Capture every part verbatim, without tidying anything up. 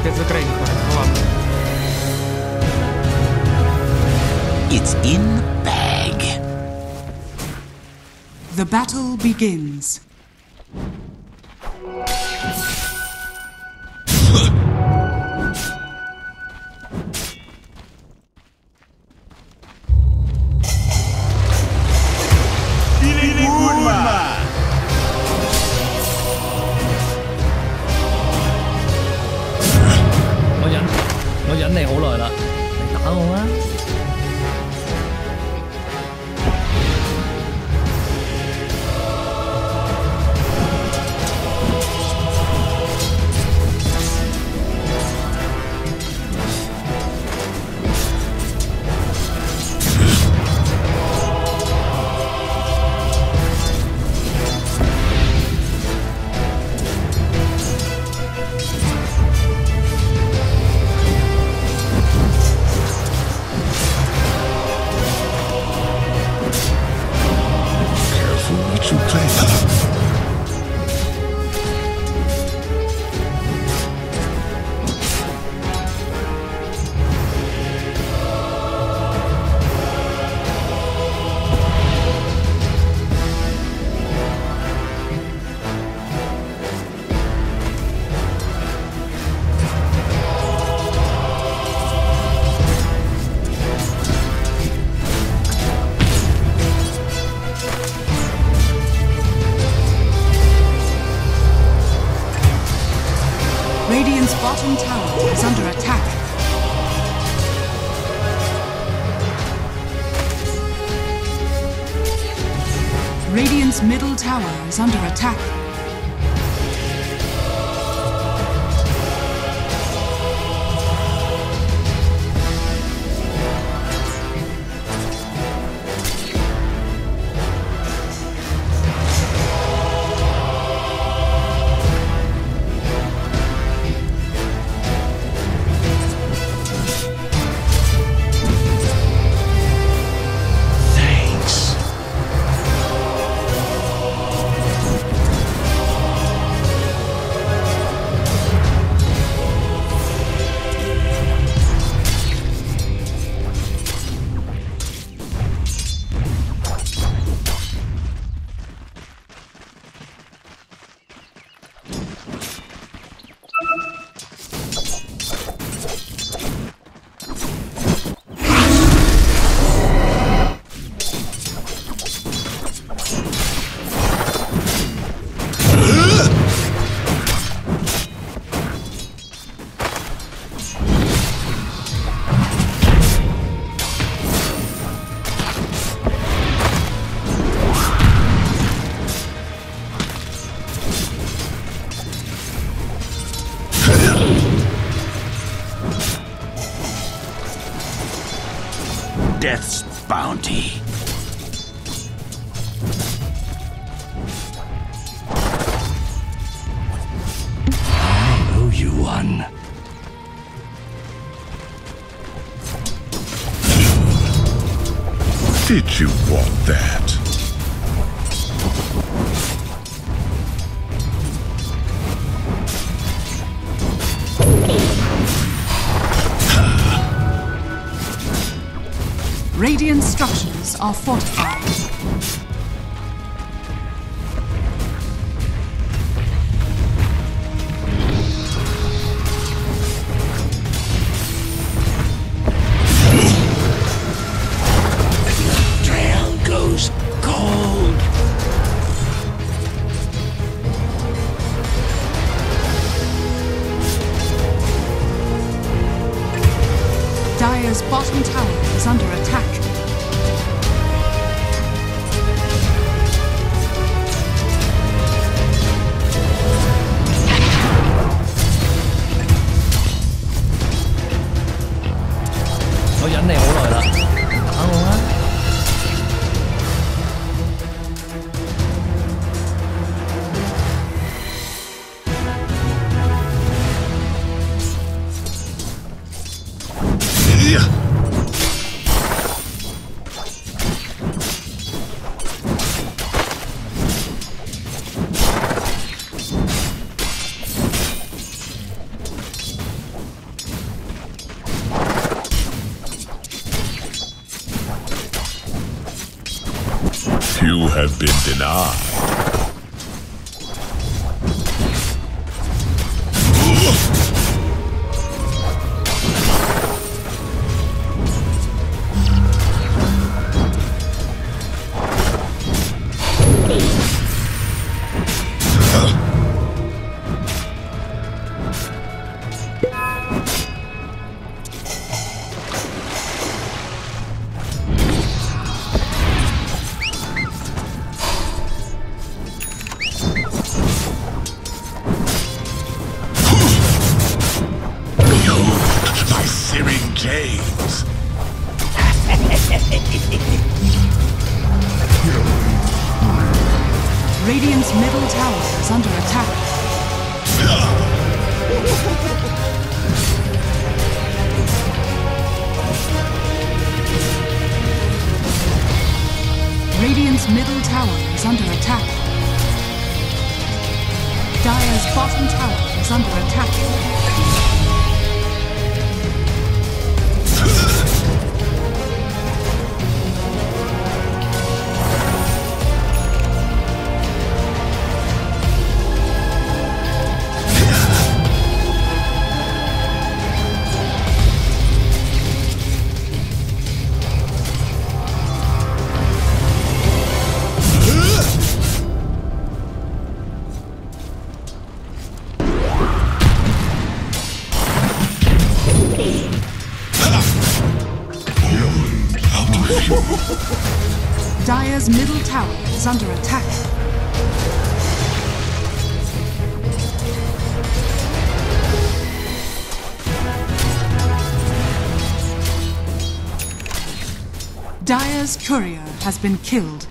It's in the bag. The battle begins. Radiant's bottom tower is under attack. Radiant's middle tower is under attack. Death's bounty. I owe you one. Did you want that? Radiant structures are fortified. Trail goes cold. Dire's bottom tower is under attack. have been denied. Radiant's middle tower is under attack. Radiant's middle tower is under attack. Dire's bottom tower is under attack. Dire's middle tower is under attack. Dire's courier has been killed.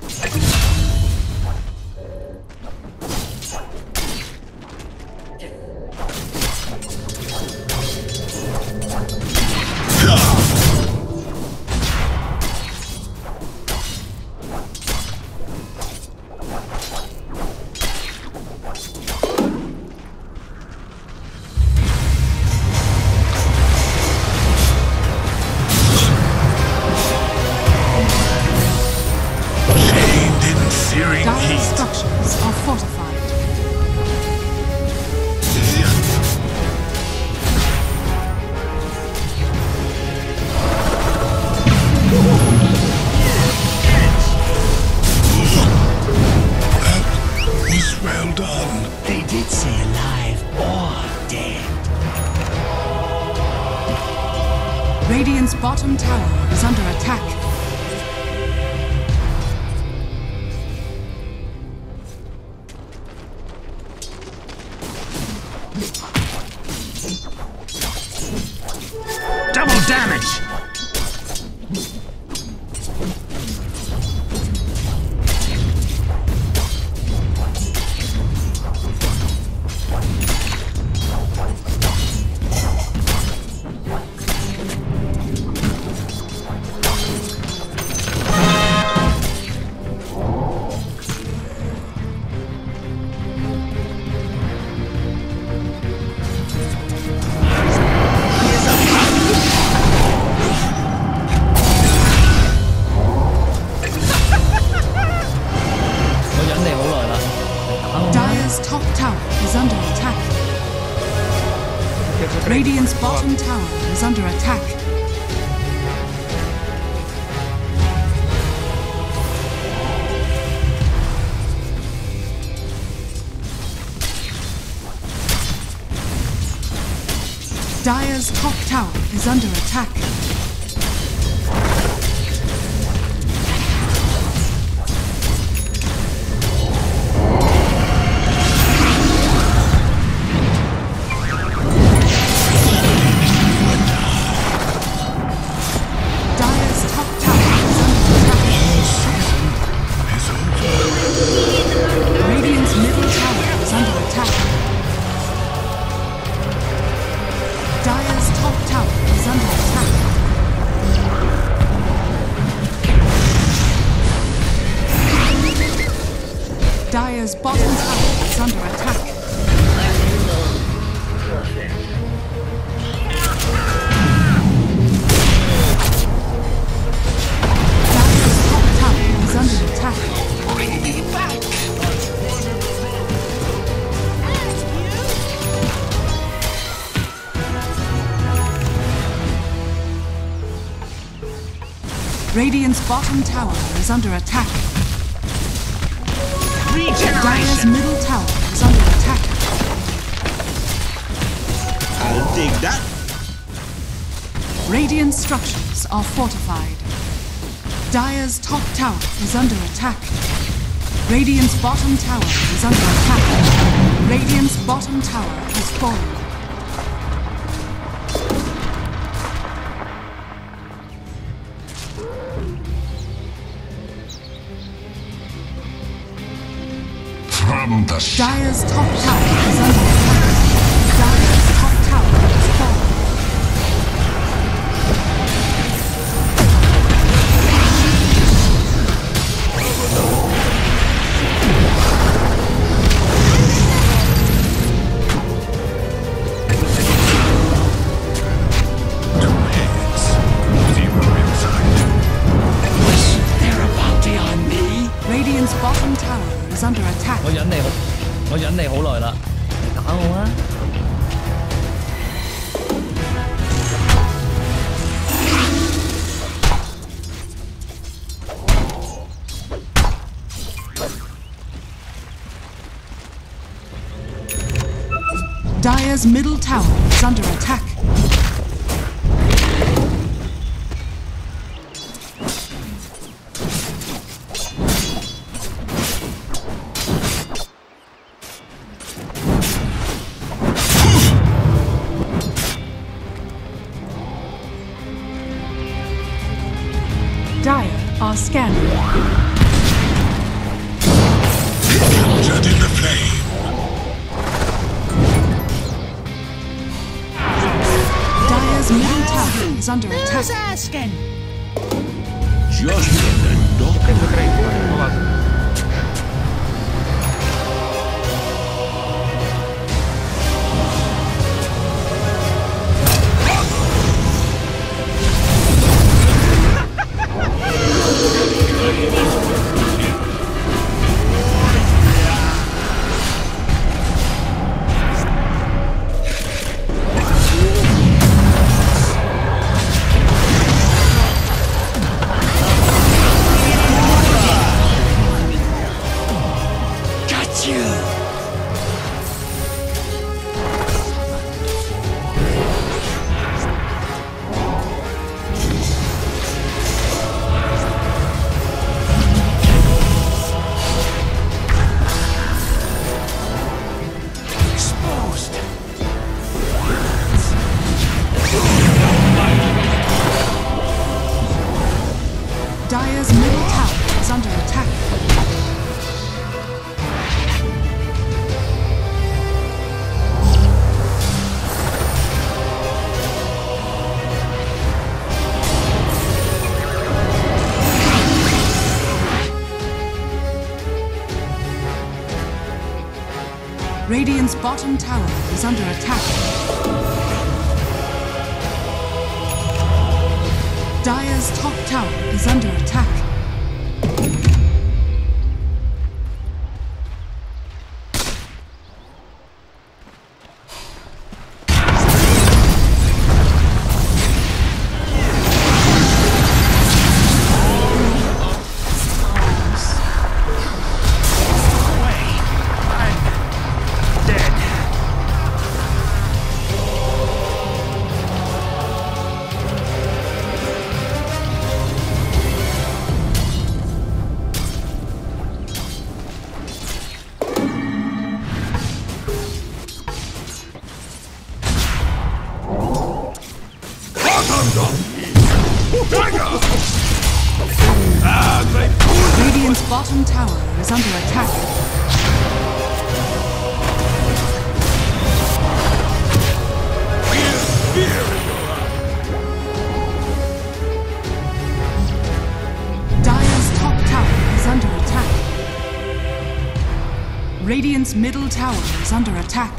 Dire's structures are fortified. That was well done. They did say alive or dead. Radiant's bottom tower is under attack. Double damage! Dire's top tower is under attack. Radiant's bottom tower is under attack. Dire's top tower is under attack. Dire's bottom tower is under attack. Dire's top tower is under attack. Radiant's bottom tower is under attack. Dire's Regeneration. middle tower is under attack. I'll take that. Radiant structures are fortified. Dire's top tower is under attack. Radiant's bottom tower is under attack. Radiant's bottom tower has fallen. From the sh- Dire's top tower is under attack. Dire's top tower has fallen. Two heads, zero inside. There a bounty on me? Radiant's bottom tower is under attack. 我忍你好，我忍你好耐啦，你打我啊！ Dire's middle tower is under attack. Dire are scanning. Captured in the flame. Dire's middle tower is under attack. asking? Just the dock. Got you. Exposed. Dire's middle tower is under attack. Radiant's bottom tower is under attack. Dire's top tower is under attack. Radiant's bottom tower is under attack. Dire's top tower is under attack. Radiant's middle tower is under attack.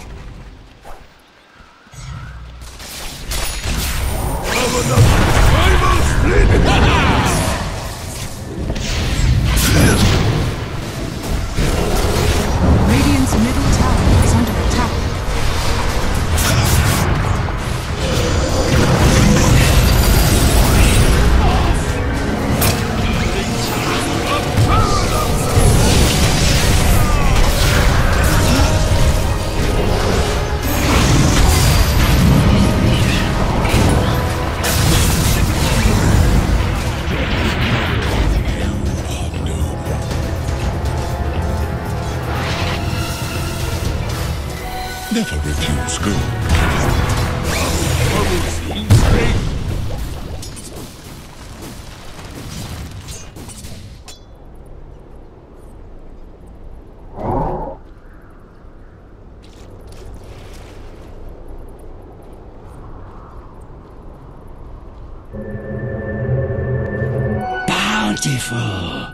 Radiant's middle tower is under attack. Bountiful.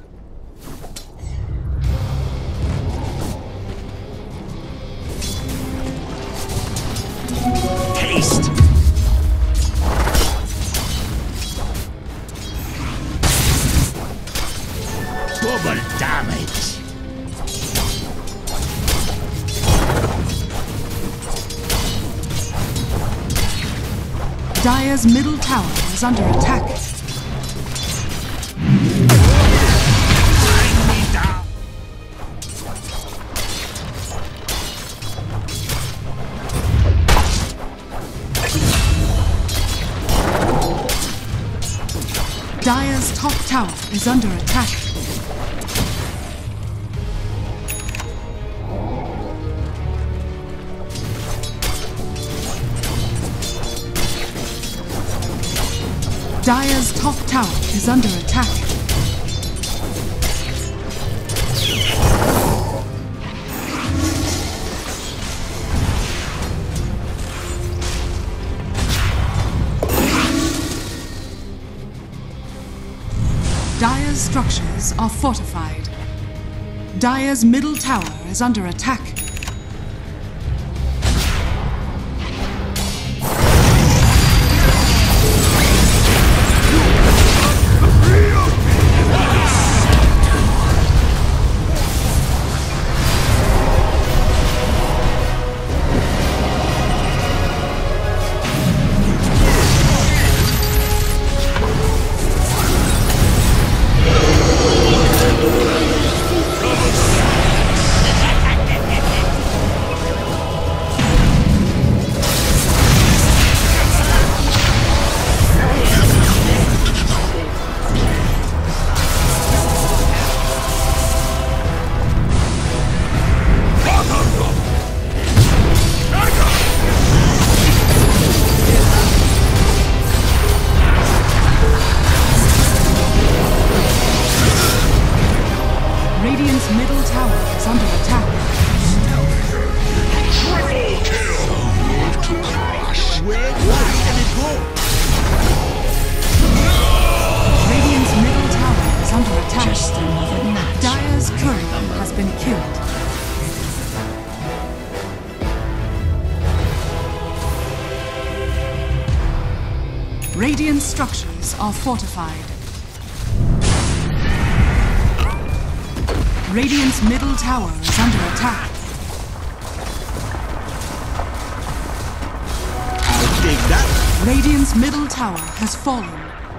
Taste. Double damage. Dire's middle tower is under attack. Bring me down. Dire's top tower is under attack. Dire's top tower is under attack. Dire's structures are fortified. Dire's middle tower is under attack. Radiant's middle tower is under attack. Triple kill. Move to crush. Where can it go? Radiant's middle tower is under attack. Just another match. Dire's courier has been killed. Radiant structures are fortified. Radiant's middle tower is under attack. I'll take that. Radiant's middle tower has fallen.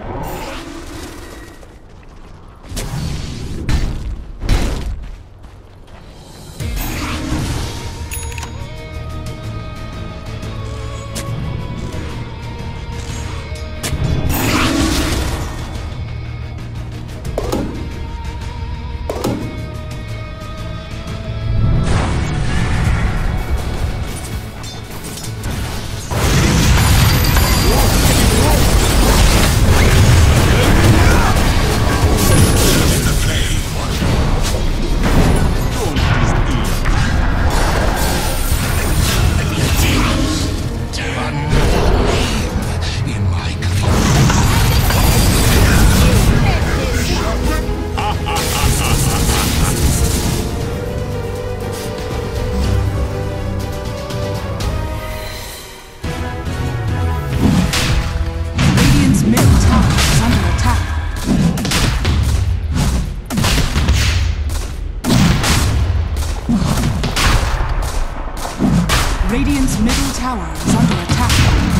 Radiant's middle tower is under attack.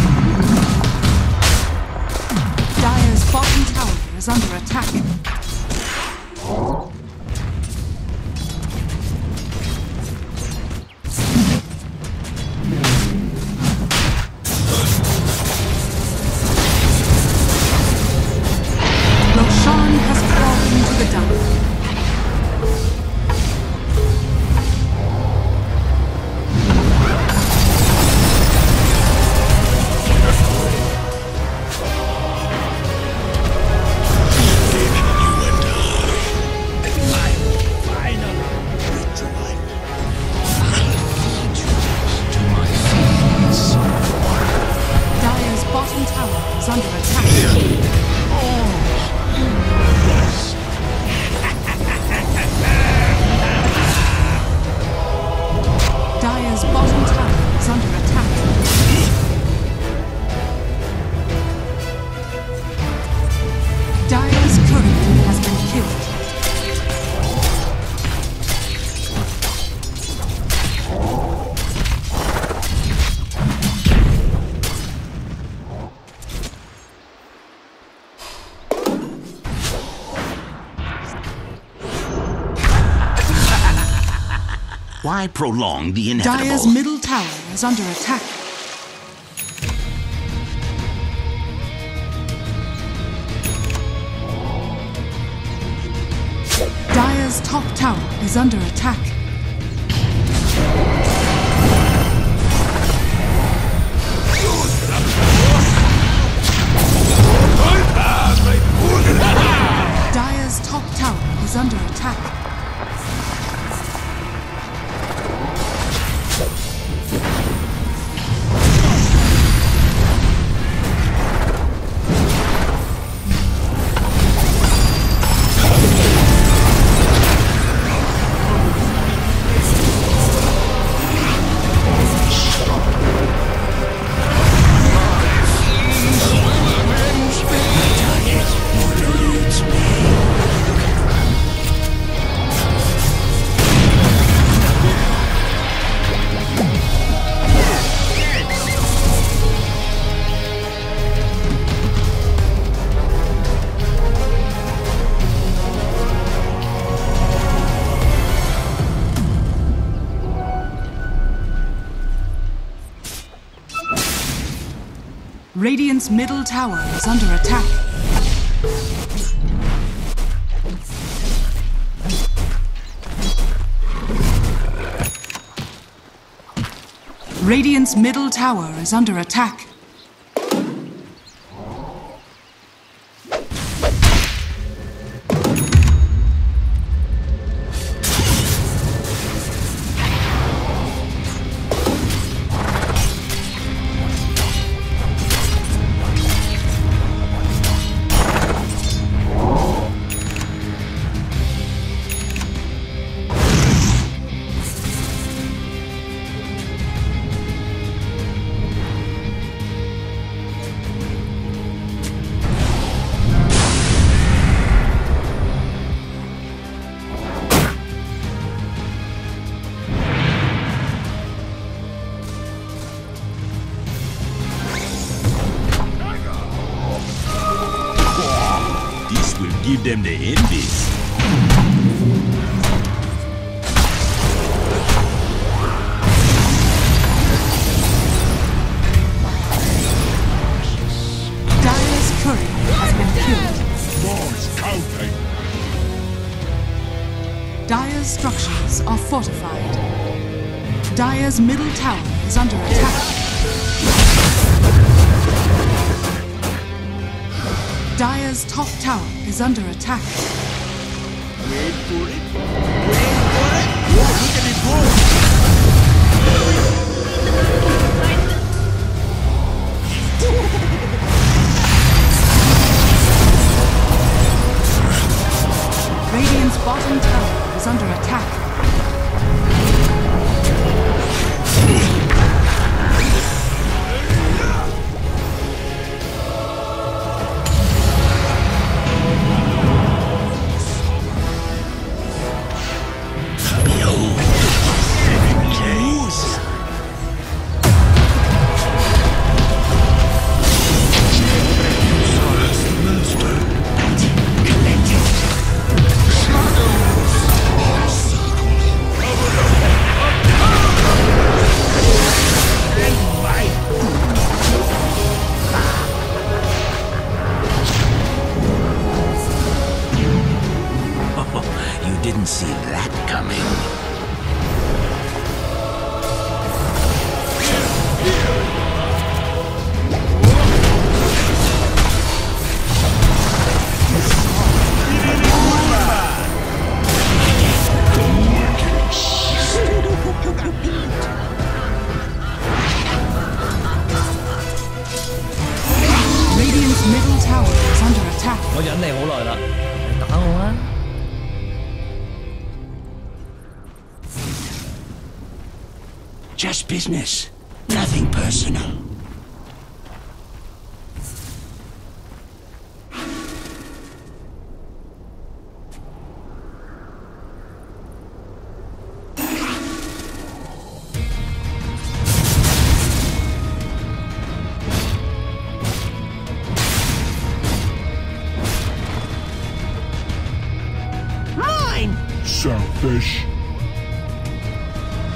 Dire's bottom tower is under attack. Roshan has fallen to the dump. Why prolong the inevitable? Dire's middle tower is under attack. Dire's top tower is under attack. Dire's top tower is under attack. Radiant's middle tower is under attack. Radiant's middle tower is under attack. Give them the envies. Dire's courier has been killed. Mars counting. Dire's structures are fortified. Dire's middle tower is under attack. Dire's top tower is under attack. Wait for it. Wait for it. Oh, look at it go. Radiant's bottom tower is under attack. Didn't see that coming. Radiant's middle tower is under attack. 我忍你好耐啦，你打我啊！ Just business, nothing personal. Selfish.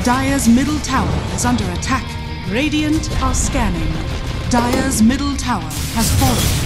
Dire's middle tower is under attack. Radiant are scanning. Dire's middle tower has fallen.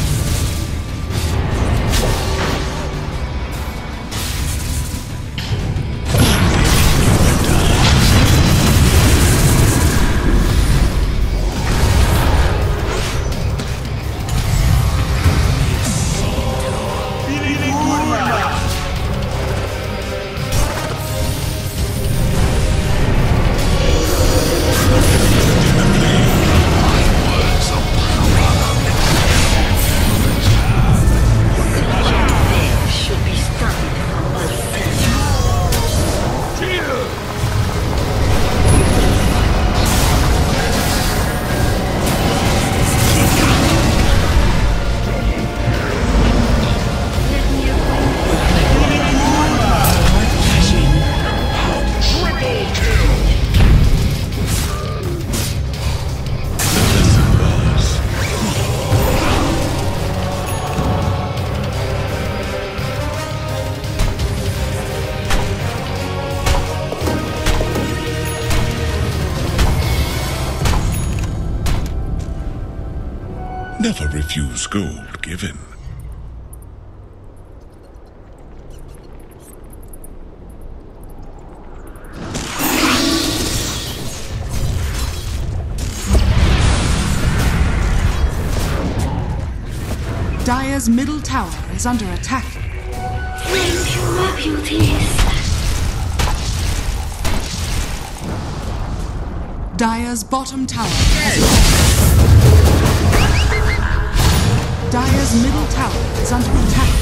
Never refuse gold given. Dire's middle tower is under attack. Thank you, my beauties. Dire's bottom tower has fallen. Dire's middle tower is under attack.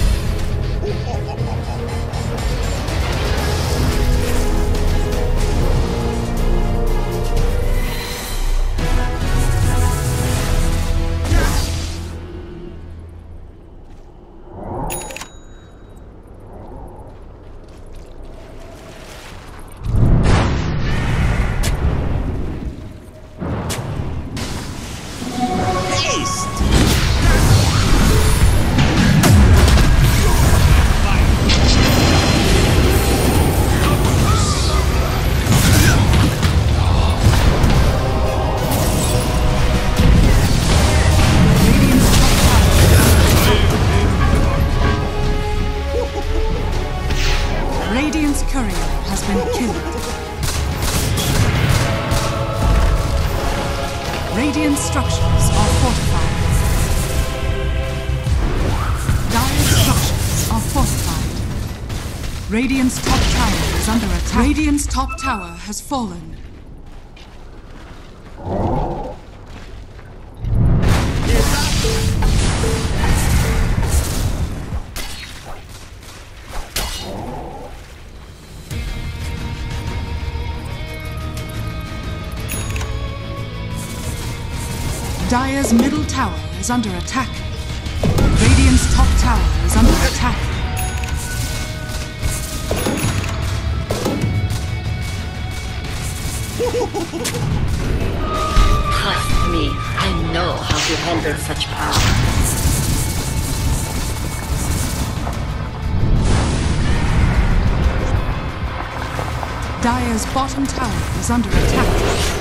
Radiant's courier has been killed. Radiant structures are fortified. Dire's structures are fortified. Radiant's top tower is under attack. Radiant's top tower has fallen. Dire's middle tower is under attack. Radiant's top tower is under attack. Trust me, I know how to handle such power. Dire's bottom tower is under attack.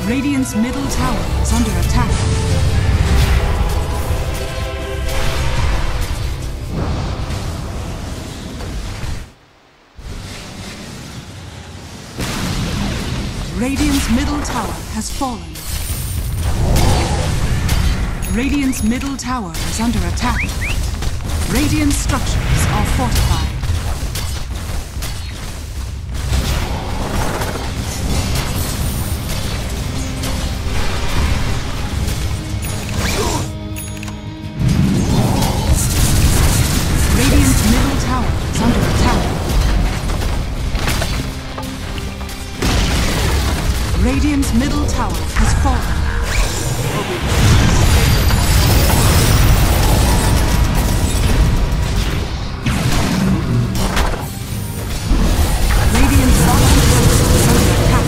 Radiant's middle tower is under attack. Radiant's middle tower has fallen. Radiant's middle tower is under attack. Radiant structures are fortified. Radiant's middle tower is under attack. Radiant's middle tower has fallen. Radiant's bottom tower is under attack.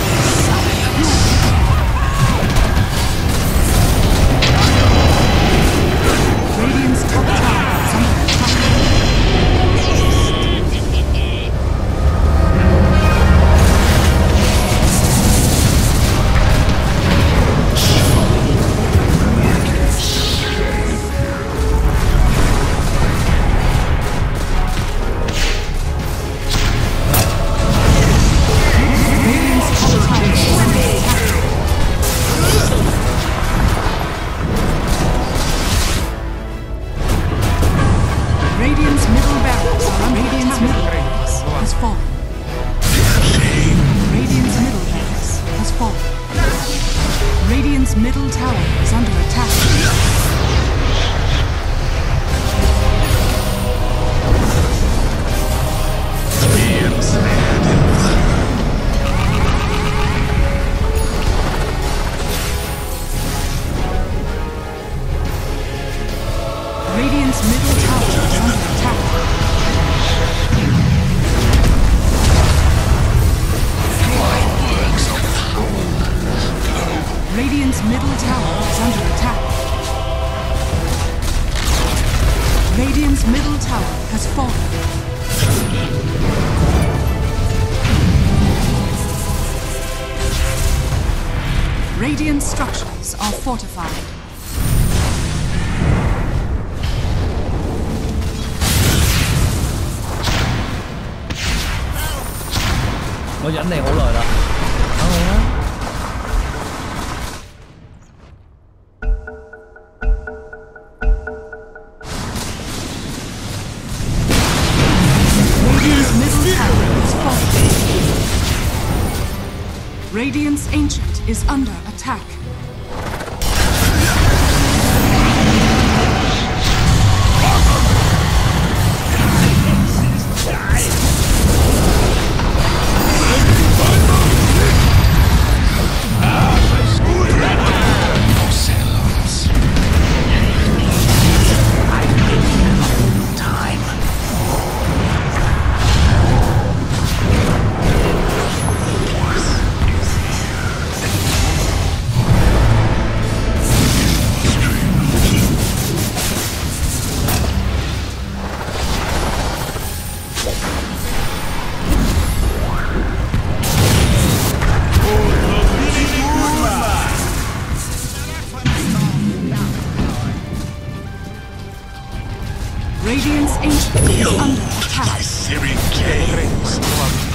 Radiant's top tower is under attack. Radiant's middle barracks are under Radiant's middle barracks has fallen. Radiant's middle barracks has fallen. Radiant's middle tower is under attack. Radiant's middle tower is under attack. Radiant's middle tower is under attack. Radiant's middle tower has fallen. Radiant structures are fortified. I忍你好耐啦，等我啦。 Radiant's middle tower is falling. Radiant's ancient is under attack. Radiant's ancient is under attack. Searing gaze.